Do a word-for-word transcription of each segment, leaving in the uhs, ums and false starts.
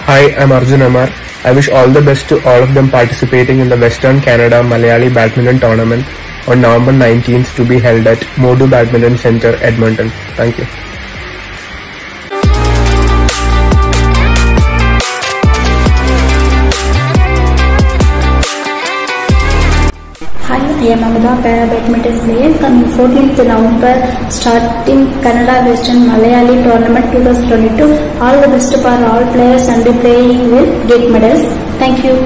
Hi, I'm Arjun Amar. I wish all the best to all of them participating in the Western Canada Malayali Badminton Tournament on November nineteenth to be held at Modu Badminton Centre, Edmonton. Thank you. Hi, I am Amada, para badminton player. Coming fourteenth November, starting Canada Western Malayali Tournament twenty twenty-two. All the best for all players and playing will get medals. Thank you.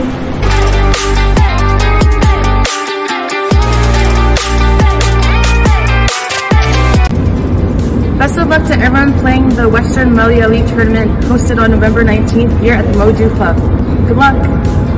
Best of luck to everyone playing the Western Malayali Tournament hosted on November nineteenth here at the Modu Club. Good luck!